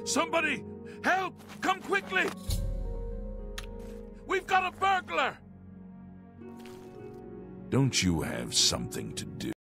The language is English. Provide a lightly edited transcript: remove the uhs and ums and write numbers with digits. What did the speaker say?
Somebody! Help! Come quickly! We've got a burglar! Don't you have something to do?